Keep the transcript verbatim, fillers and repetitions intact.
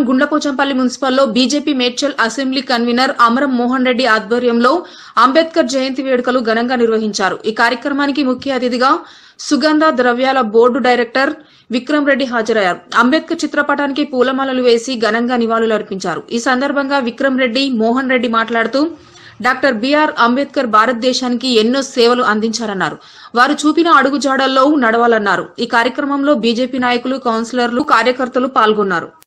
గుండ్లపోచంపల్లి మున్సిపల్లో BJP Medchal assembly convener Amaram Mohan Reddy ఆధ్వర్యంలో అంబేద్కర్ జయంతి వేడుకలు ఘనంగా నిర్వహించారు. ఈ కార్యక్రమానికి ముఖ్య అతిథిగా సుగంధ ద్రవ్యాల బోర్డు డైరెక్టర్ విక్రమ్ రెడ్డి హాజరయ్యారు. అంబేద్కర్ చిత్రపటానికి పూలమాలలు వేసి ఘనంగా నివాళులర్పించారు. ఈ సందర్భంగా విక్రమ్ రెడ్డి, మోహన్ రెడ్డి మాట్లాడుతూ డాక్టర్ బిఆర్ అంబేద్కర్ భారతదేశానికి ఎన్నో సేవలు అందించారన్నారు. వారు చూపిన అడుగుజాడల్లో నడవాలన్నారు. ఈ కార్యక్రమంలో బీజేపీ నాయకులు, కౌన్సిలర్లు, కార్యకర్తలు పాల్గొన్నారు.